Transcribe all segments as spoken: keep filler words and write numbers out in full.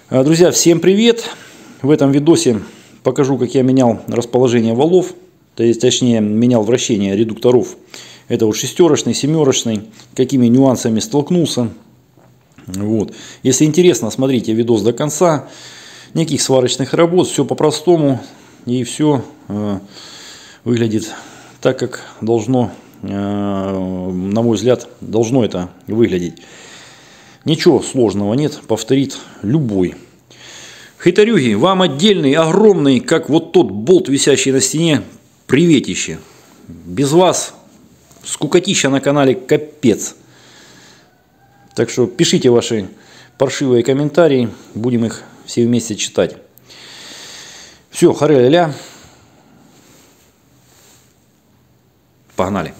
Друзья, всем привет! В этом видосе покажу, как я менял расположение валов, то есть, точнее, менял вращение редукторов. Это вот шестерочный, семерочный, какими нюансами столкнулся. Вот. Если интересно, смотрите видос до конца. Никаких сварочных работ, все по-простому. И все э, выглядит так, как должно, э, на мой взгляд, должно это выглядеть. Ничего сложного нет, повторит любой. Хитрюги, вам отдельный, огромный, как вот тот болт, висящий на стене, приветище. Без вас скукотища на канале капец. Так что пишите ваши паршивые комментарии, будем их все вместе читать. Все, харе-ля-ля. Погнали.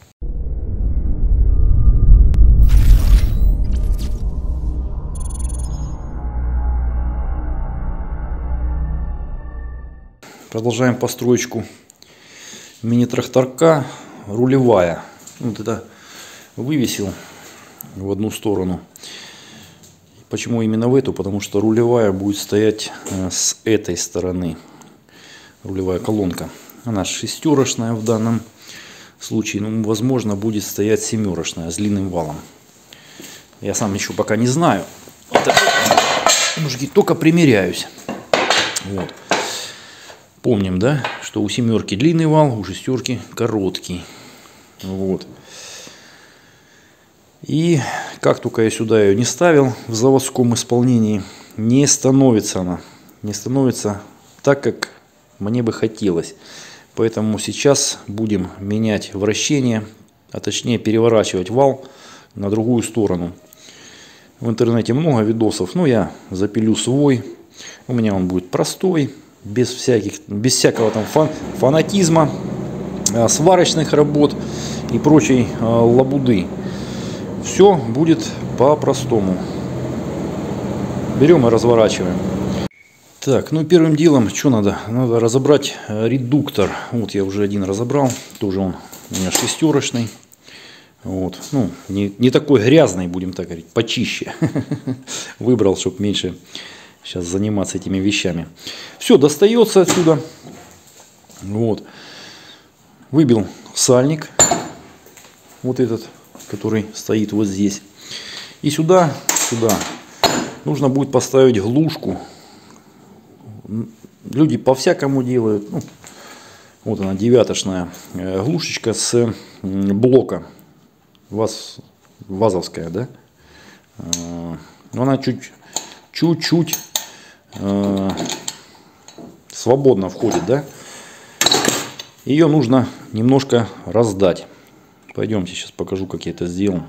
Продолжаем построечку мини-тракторка. Рулевая. Вот это вывесил в одну сторону. Почему именно в эту? Потому что рулевая будет стоять с этой стороны. Рулевая колонка. Она шестерочная в данном случае. Ну, возможно, будет стоять семерочная с длинным валом. Я сам еще пока не знаю. Это, мужики, только примеряюсь. Вот. Помним, да, что у семерки длинный вал, у шестерки короткий. Вот. И как только я сюда ее не ставил в заводском исполнении, не становится она. Не становится так, как мне бы хотелось. Поэтому сейчас будем менять вращение, а точнее переворачивать вал на другую сторону. В интернете много видосов, но я запилю свой. У меня он будет простой. Без, всяких, без всякого там фан, фанатизма, э, сварочных работ и прочей э, лабуды. Все будет по-простому. Берем и разворачиваем. Так, ну первым делом, что надо? Надо разобрать редуктор. Вот я уже один разобрал. Тоже он у меня шестерочный. Вот. Ну, не, не такой грязный, будем так говорить, почище. Выбрал, чтобы меньше сейчас заниматься этими вещами. Все, достается отсюда. Вот. Выбил сальник. Вот этот, который стоит вот здесь. И сюда, сюда нужно будет поставить глушку. Люди по-всякому делают. Ну, вот она, девяточная глушечка с блока. Ваз, вазовская, да? Она чуть, чуть-чуть э, свободно входит, да? Ее нужно немножко раздать. Пойдемте, сейчас покажу, как я это сделал.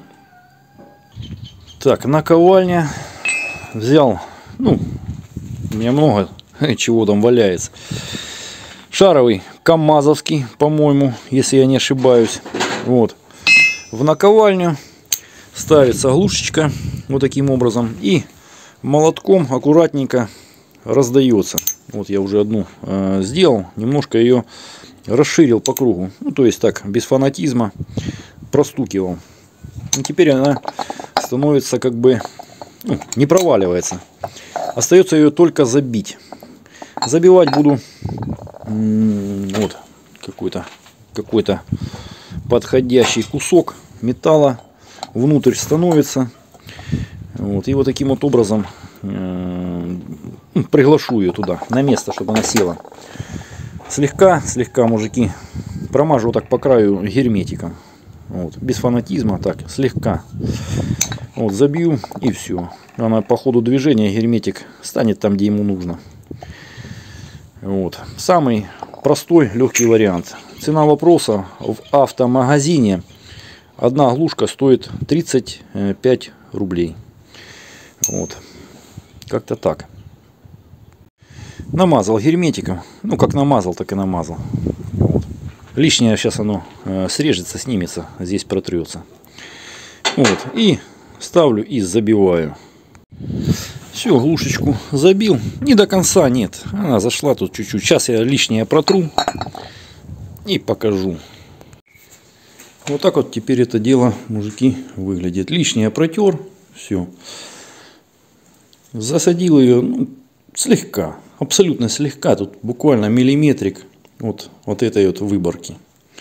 Так, наковальня. Взял, ну, у меня много чего там валяется. Шаровый, камазовский, по-моему, если я не ошибаюсь. Вот. В наковальню ставится глушечка вот таким образом. И молотком аккуратненько раздается. Вот я уже одну э, сделал. Немножко ее расширил по кругу. Ну, то есть так, без фанатизма простукивал. И теперь она становится как бы, ну, не проваливается. Остается ее только забить. Забивать буду вот какой-то какой-то подходящий кусок металла. Внутрь становится. Вот, и вот таким вот образом э, приглашу ее туда, на место, чтобы она села. Слегка, слегка, мужики, промажу вот так по краю герметиком. Вот, без фанатизма, так, слегка. Вот, забью и все. Она по ходу движения, герметик станет там, где ему нужно. Вот. Самый простой, легкий вариант. Цена вопроса в автомагазине. Одна глушка стоит тридцать пять рублей. Вот. Как-то так. Намазал герметиком. Ну, как намазал, так и намазал. Вот. Лишнее сейчас оно э, срежется, снимется. Здесь протрется. Вот. И ставлю и забиваю. Все, глушечку забил. Не до конца, нет. Она зашла тут чуть-чуть. Сейчас я лишнее протру. И покажу. Вот так вот теперь это дело, мужики, выглядит. Лишнее протер. Все. Засадил ее, ну, слегка, абсолютно слегка, тут буквально миллиметрик от вот этой вот выборки.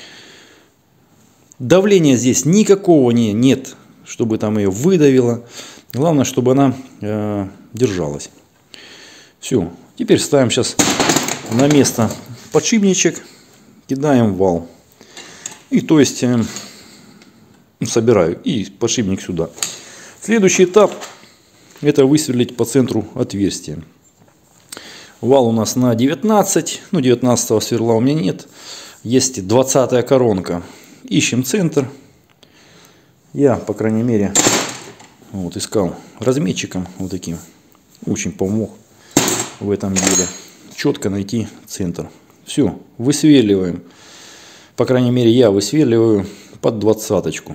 Давления здесь никакого не, нет, чтобы там ее выдавило. Главное, чтобы она э, держалась. Все, теперь ставим сейчас на место подшипничек, кидаем вал. И то есть э, собираю и подшипник сюда. Следующий этап — это высверлить по центру отверстие. Вал у нас на девятнадцать, ну девятнадцатого сверла у меня нет, есть двадцатая коронка. Ищем центр. Я, по крайней мере, вот искал разметчиком вот таким, очень помог в этом деле четко найти центр. Все, высверливаем, по крайней мере я высверливаю под двадцаточку.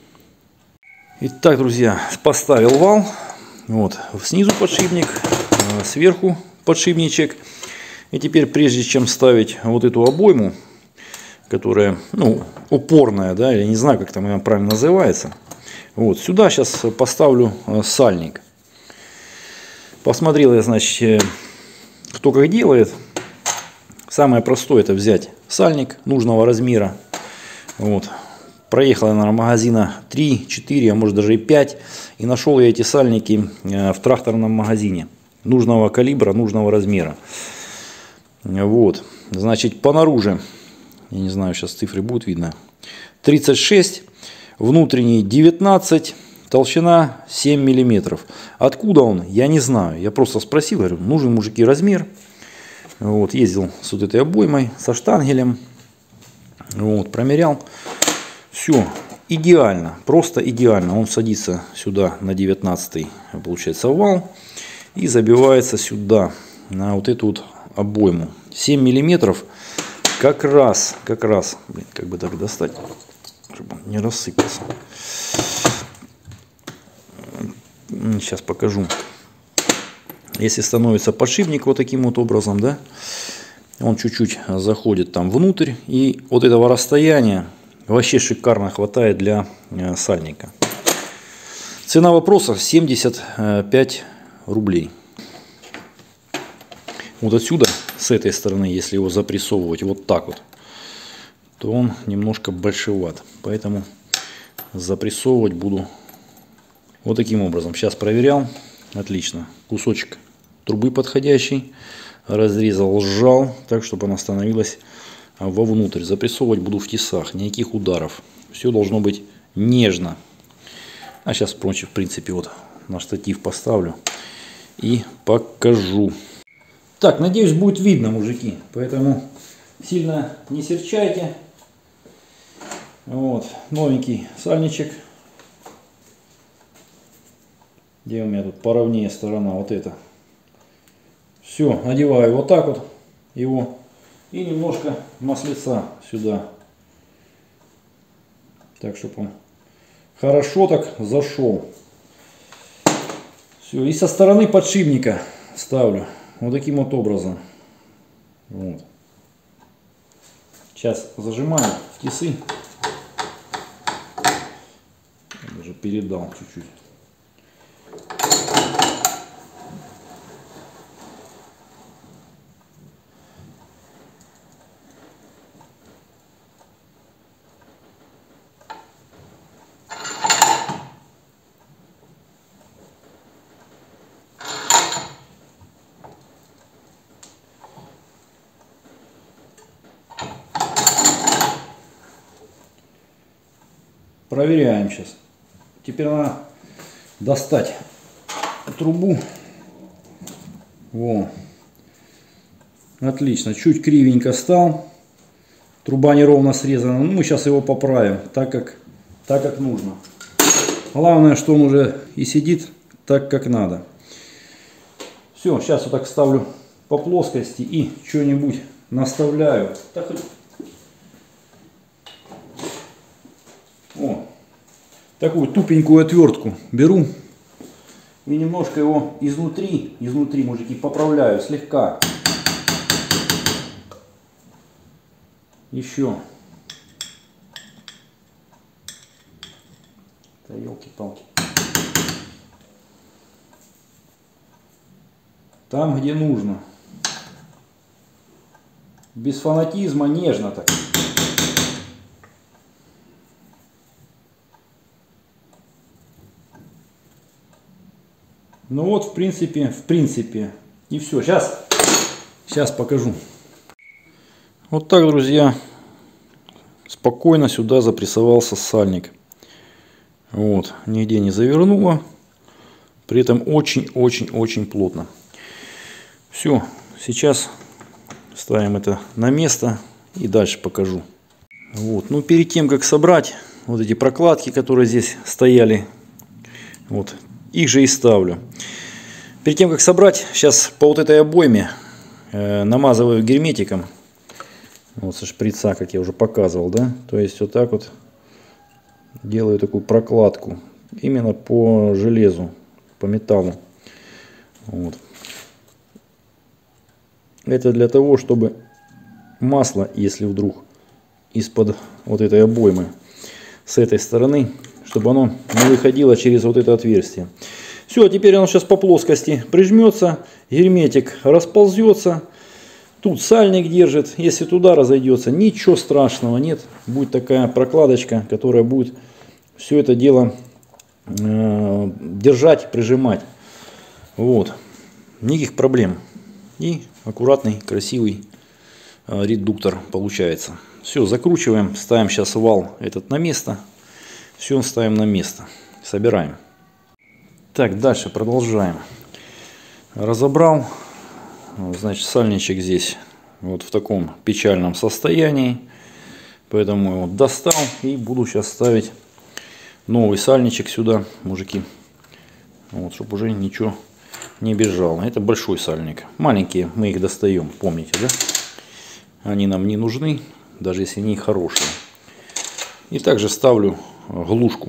Итак, друзья, поставил вал. Вот, снизу подшипник, сверху подшипничек. И теперь, прежде чем ставить вот эту обойму, которая, ну, упорная, да, я не знаю, как там она правильно называется, вот, сюда сейчас поставлю сальник. Посмотрел я, значит, кто как делает. Самое простое — это взять сальник нужного размера. Вот. Проехал я, наверное, магазина три, четыре, а может даже и пять. И нашел я эти сальники в тракторном магазине. Нужного калибра, нужного размера. Вот. Значит, по наружу, я не знаю, сейчас цифры будут видно, тридцать шесть, внутренний девятнадцать, толщина семь миллиметров. Откуда он, я не знаю. Я просто спросил, говорю, нужен, мужики, размер. Вот, ездил с вот этой обоймой, со штангелем. Вот, промерял. Все идеально, просто идеально. Он садится сюда на девятнадцатый, получается, вал. И забивается сюда, на вот эту вот обойму. семь миллиметров. Как раз, как раз, блин, как бы так достать, чтобы он не рассыпался. Сейчас покажу. Если становится подшипник вот таким вот образом, да, он чуть-чуть заходит там внутрь. И вот этого расстояния вообще шикарно хватает для сальника. Цена вопроса семьдесят пять рублей. Вот отсюда, с этой стороны, если его запрессовывать вот так вот, то он немножко большеват. Поэтому запрессовывать буду вот таким образом. Сейчас проверял. Отлично. Кусочек трубы подходящий. Разрезал, сжал, так, чтобы она становилась вовнутрь. Запрессовывать буду в тесах. Никаких ударов. Все должно быть нежно. А сейчас, в принципе, вот на штатив поставлю и покажу. Так, надеюсь, будет видно, мужики. Поэтому сильно не серчайте. Вот, новенький сальничек. Где у меня тут поровнее сторона, вот эта. Все, надеваю вот так вот его. И немножко маслица сюда. Так, чтобы он хорошо так зашел. Все, и со стороны подшипника ставлю. Вот таким вот образом. Вот. Сейчас зажимаю в тисы. Я даже передал чуть-чуть. Проверяем сейчас. Теперь надо достать трубу. Во. Отлично. Чуть кривенько стал. Труба неровно срезана. Ну, мы сейчас его поправим так, как, так, как нужно. Главное, что он уже и сидит так, как надо. Все, сейчас вот так ставлю по плоскости и что-нибудь наставляю. Так, о, такую тупенькую отвертку беру и немножко его изнутри, изнутри, мужики, поправляю слегка. Еще. Да елки-палки. там, где нужно. Без фанатизма, нежно так. Ну вот, в принципе, в принципе. И все. Сейчас, сейчас покажу. Вот так, друзья, спокойно сюда запрессовался сальник. Вот, нигде не завернуло. При этом очень-очень-очень плотно. Все, сейчас ставим это на место и дальше покажу. Вот, ну перед тем, как собрать вот эти прокладки, которые здесь стояли, вот, их же и ставлю. Перед тем, как собрать, сейчас по вот этой обойме э, намазываю герметиком. Вот со шприца, как я уже показывал, да. То есть вот так вот делаю такую прокладку. Именно по железу, по металлу. Вот. Это для того, чтобы масло, если вдруг из-под вот этой обоймы с этой стороны, чтобы оно не выходило через вот это отверстие. Все, теперь оно сейчас по плоскости прижмется, герметик расползется. Тут сальник держит, если туда разойдется, ничего страшного нет. Будет такая прокладочка, которая будет все это дело э, держать, прижимать. Вот, никаких проблем. И аккуратный, красивый э, редуктор получается. Все, закручиваем, ставим сейчас вал этот на место. Все ставим на место, собираем. Так, дальше продолжаем. Разобрал. Значит, сальничек здесь вот в таком печальном состоянии. Поэтому его достал и буду сейчас ставить новый сальничек сюда, мужики. Вот, чтобы уже ничего не бежало. Это большой сальник. Маленькие мы их достаем, помните, да? Они нам не нужны, даже если они хорошие. И также ставлю глушку.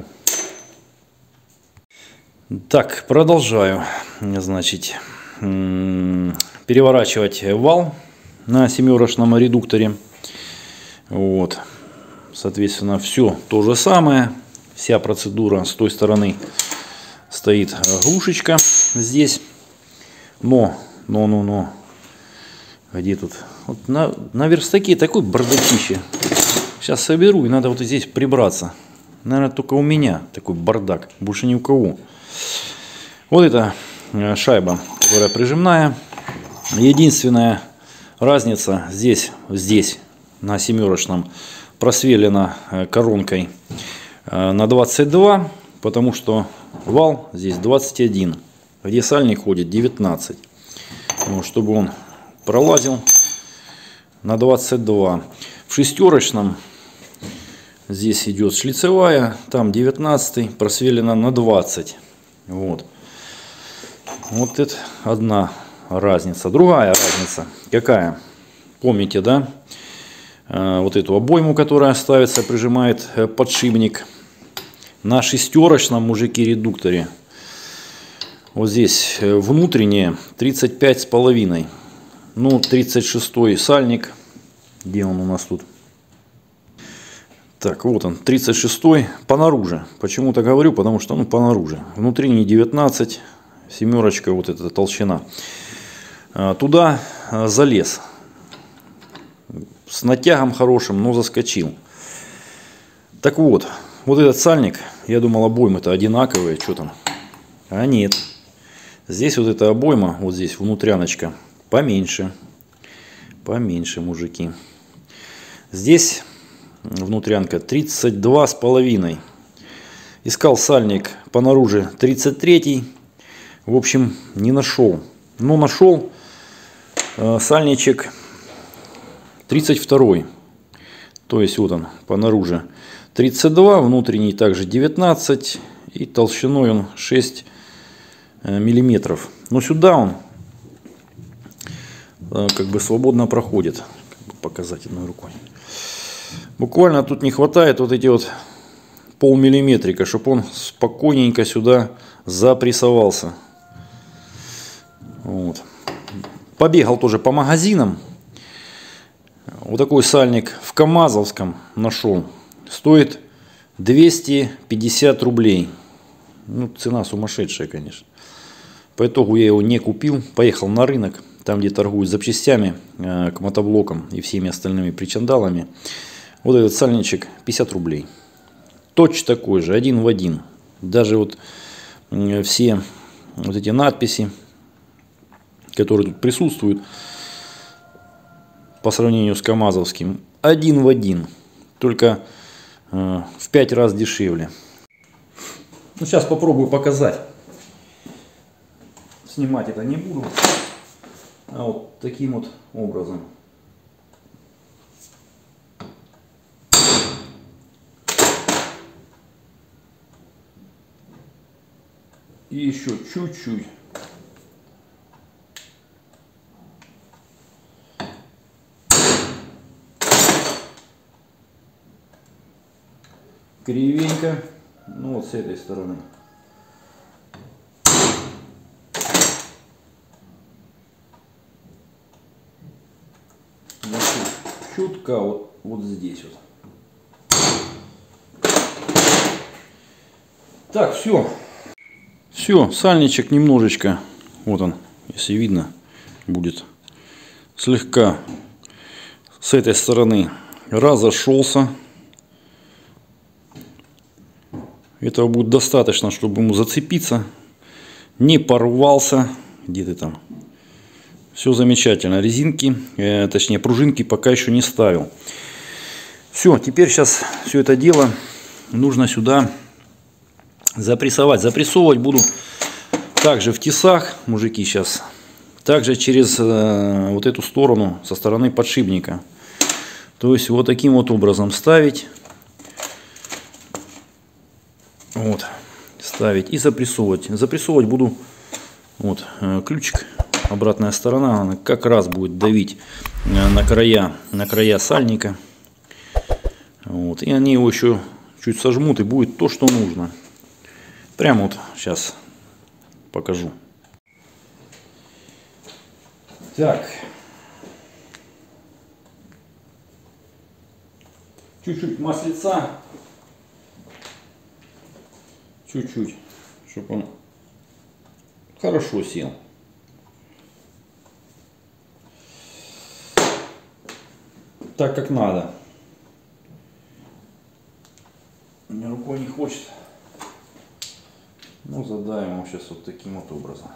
Так, продолжаю. Значит, переворачивать вал на семерочном редукторе. Вот, соответственно, все то же самое. Вся процедура с той стороны стоит глушечка здесь. Но, но, но, но. Где тут? Вот на, на верстаке такой бардачище. Сейчас соберу, и надо вот здесь прибраться. Наверное, только у меня такой бардак. Больше ни у кого. Вот эта шайба, которая прижимная. Единственная разница здесь, здесь на семерочном просверлена коронкой на двадцать два, потому что вал здесь двадцать один, где сальник ходит девятнадцать. Вот, чтобы он пролазил на двадцать два. В шестерочном здесь идет шлицевая, там девятнадцать, просверлена на двадцать. Вот. Вот это одна разница. Другая разница какая? Помните, да? Вот эту обойму, которая ставится, прижимает подшипник. На шестерочном, мужики, редукторе. Вот здесь внутреннее тридцать пять с половиной. Ну, тридцать шестой сальник. Где он у нас тут? Так, вот он, тридцать шестой понаружи. Почему-то говорю, потому что, ну, понаружи. Внутренний девятнадцать, семерочка, вот эта толщина. Туда залез. С натягом хорошим, но заскочил. Так вот, вот этот сальник, я думал, обоймы-то одинаковые, что там? А нет. Здесь вот эта обойма, вот здесь внутряночка, поменьше. Поменьше, мужики. Здесь внутрянка тридцать два с половиной. Искал сальник понаружи тридцать третий. В общем, не нашел. Но нашел э, сальничек тридцать второй. То есть вот он понаружи тридцать два, внутренний также девятнадцать. И толщиной он шесть миллиметров. Но сюда он э, как бы свободно проходит. Как бы показать одной рукой. Буквально тут не хватает вот эти вот полмиллиметрика, чтобы он спокойненько сюда запрессовался. Вот. Побегал тоже по магазинам. Вот такой сальник в Камазовском нашел. Стоит двести пятьдесят рублей. Ну, цена сумасшедшая, конечно. По итогу я его не купил, поехал на рынок, там где торгуют запчастями э, к мотоблокам и всеми остальными причандалами. Вот этот сальничек пятьдесят рублей. Точно такой же, один в один. Даже вот э, все вот эти надписи, которые тут присутствуют, по сравнению с камазовским, один в один. Только э, в пять раз дешевле. Ну, сейчас попробую показать. Снимать это не буду. А вот таким вот образом. И еще чуть-чуть. Кривенько. Ну вот с этой стороны. Чутка вот, вот здесь вот. Так, все. Все, сальничек немножечко, вот он, если видно, будет слегка с этой стороны разошелся. Этого будет достаточно, чтобы ему зацепиться. Не порвался. Где ты там? Все замечательно. Резинки, э, точнее пружинки пока еще не ставил. Все, теперь сейчас все это дело нужно сюда запрессовать. Запрессовывать буду также в тесах, мужики, сейчас. Также через э, вот эту сторону, со стороны подшипника. То есть вот таким вот образом ставить. Вот, ставить и запрессовывать. Запрессовывать буду вот э, ключик. Обратная сторона, она как раз будет давить на края, на края сальника. Вот. И они его еще чуть сожмут, и будет то, что нужно. Прямо вот сейчас покажу. Так. Чуть-чуть маслица. Чуть-чуть, чтобы он хорошо сел. Так как надо. Мне рукой не хочет. Ну, задаем его сейчас вот таким вот образом.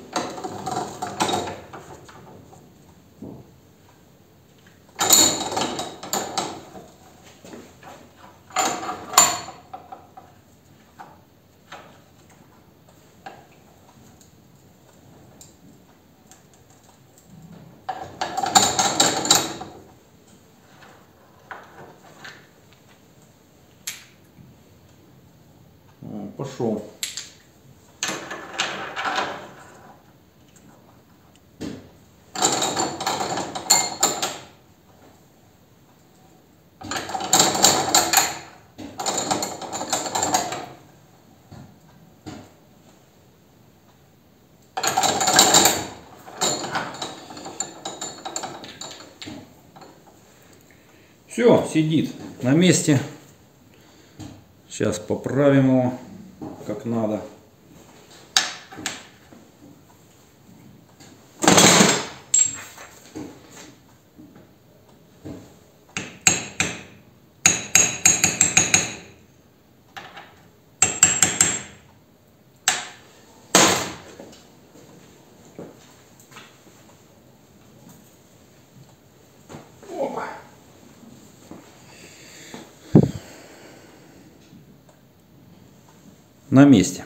Пошел. Все, сидит на месте. Сейчас поправим его как надо. Опа. На месте.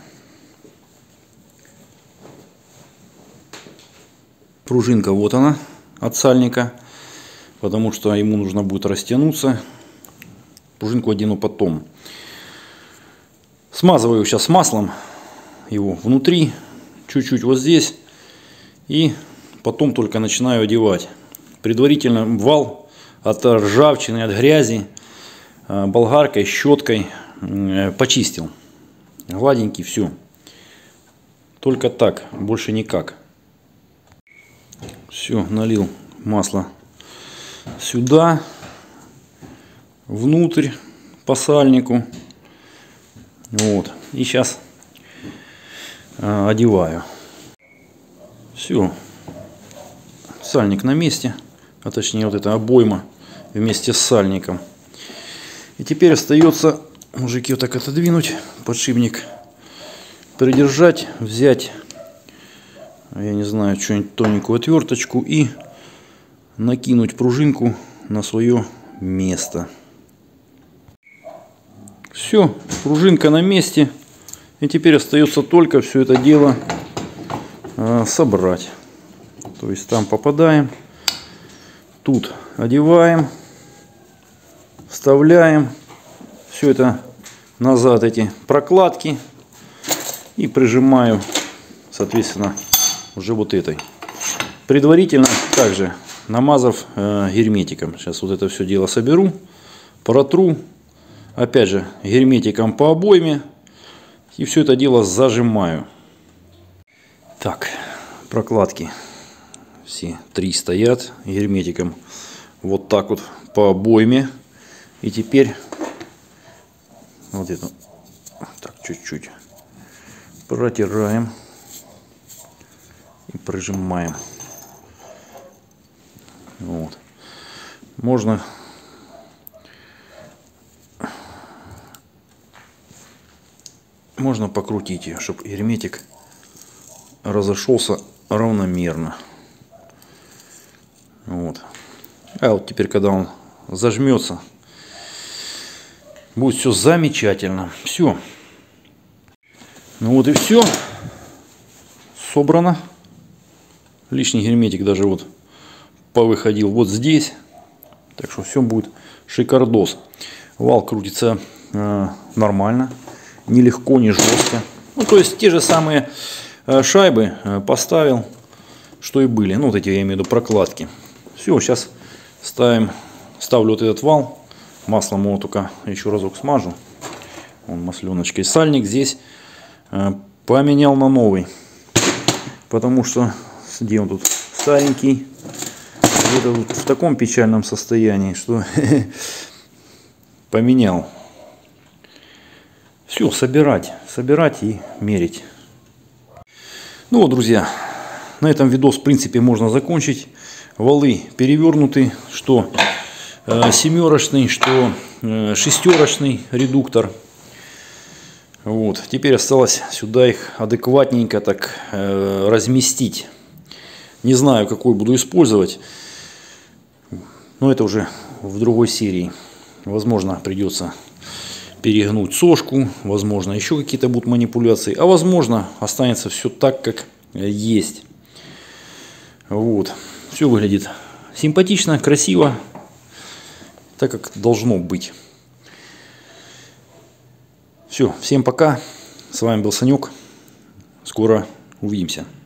Пружинка вот она от сальника, потому что ему нужно будет растянуться. Пружинку одену потом. Смазываю сейчас маслом его внутри, чуть-чуть вот здесь, и потом только начинаю одевать. Предварительно вал от ржавчины, от грязи болгаркой, щеткой почистил. Гладенький, все. Только так, больше никак. Все, налил масло сюда, внутрь, по сальнику. Вот. И сейчас э, одеваю. Все. Сальник на месте. А точнее вот эта обойма вместе с сальником. И теперь остается, мужики, вот так отодвинуть подшипник. Придержать, взять, я не знаю, что-нибудь тоненькую отверточку и накинуть пружинку на свое место. Все, пружинка на месте. И теперь остается только все это дело э, собрать. То есть там попадаем, тут одеваем, вставляем все это назад, эти прокладки, и прижимаю, соответственно, уже вот этой. Предварительно также намазав э, герметиком. Сейчас вот это все дело соберу, протру. Опять же, герметиком по обойме. И все это дело зажимаю. Так, прокладки все три стоят. Герметиком вот так вот по обойме. И теперь вот это так чуть-чуть протираем и прижимаем. Вот. Можно можно покрутить ее, чтобы герметик разошелся равномерно. Вот. А вот теперь, когда он зажмется, будет все замечательно. Все. Ну вот и все. Собрано. Лишний герметик даже вот повыходил вот здесь. Так что все будет шикардос. Вал крутится э, нормально. Не легко, не жестко. Ну, то есть те же самые э, шайбы э, поставил, что и были. Ну, вот эти, я имею в виду, прокладки. Все, сейчас ставим, ставлю вот этот вал. Маслом его только еще разок смажу. Он масленочкой. Сальник здесь э, поменял на новый. Потому что, где он тут, старенький. Это вот в таком печальном состоянии, что поменял. Все, собирать, собирать и мерить. Ну вот, друзья, на этом видос, в принципе, можно закончить. Валы перевернуты, что э, семерочный, что э, шестерочный редуктор. Вот, теперь осталось сюда их адекватненько так э, разместить. Не знаю, какой буду использовать. Но это уже в другой серии. Возможно, придется перегнуть сошку. Возможно, еще какие-то будут манипуляции. А возможно, останется все так, как есть. Вот. Все выглядит симпатично, красиво. Так, как должно быть. Все. Всем пока. С вами был Санек. Скоро увидимся.